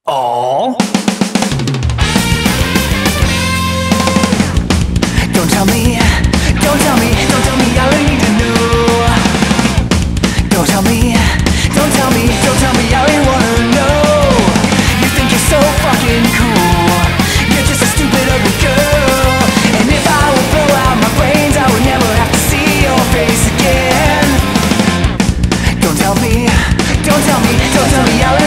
Oh. Don't tell me, don't tell me, don't tell me all I need to know. Don't tell me, don't tell me, don't tell me all I wanna know. You think you're so fucking cool, you're just a stupid ugly girl. And if I would blow out my brains, I would never have to see your face again. Don't tell me, don't tell me, don't tell me all I